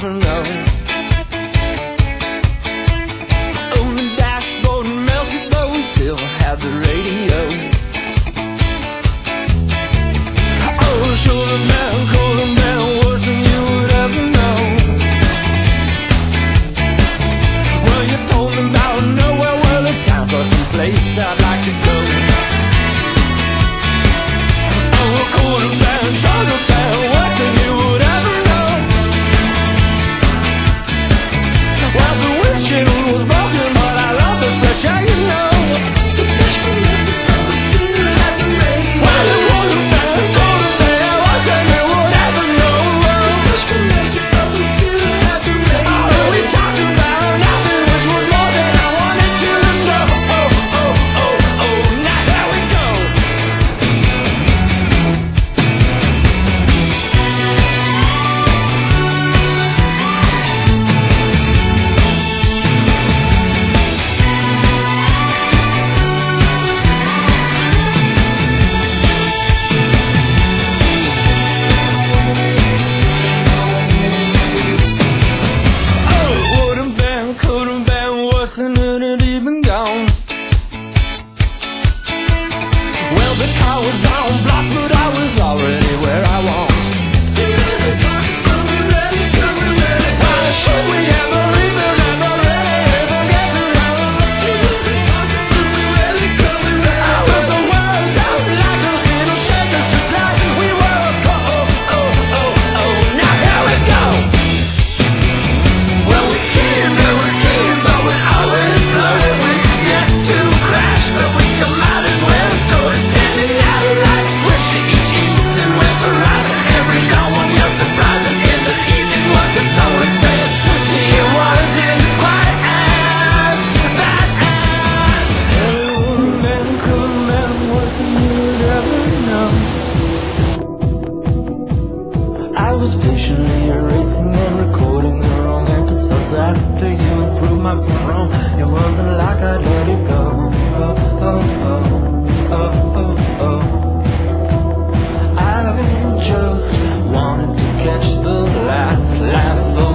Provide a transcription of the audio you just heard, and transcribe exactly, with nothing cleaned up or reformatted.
ever know. On the dashboard melted, but we still have the radio. Oh, should have been, could have been worse than you would ever know. Well, you told me about nowhere, well, it sounds like some place I'd like to go. Oh, it could have been, should have been worse than you would ever know. Well, the windshield was broken, but I love the fresh air, you know. The fish from Mexico still had the radio. Well, it would have been, could have been worse than you would ever know. The fish from Mexico still had the radio. Oh, we talked about nothing, which was more than I wanted to know. Oh, oh, oh, oh, now here we go. Oh, it would have been, could have been worse than it had even gone. Well, the car was on blast, but I was already where I want. Why should we ever even, ever really even get to know? I was the world out like a little shaker to fly. We were a co- oh, oh, oh, oh, now here we go. Well, we skied, we were skiing, but we always blurred. We could get to crash, but we still might as well. So we're standing out of light, switch to each east and west horizon. Every no one else surprising. In the evening was the sun would set. See, it wasn't quite as bad as it would have been, could have been worse than you would ever know. I was patiently erasing and recording the wrong episodes after you had proved my point wrong. It wasn't like I'd let it go. Oh, oh, oh, oh, oh, oh. I just wanted to catch the last laugh of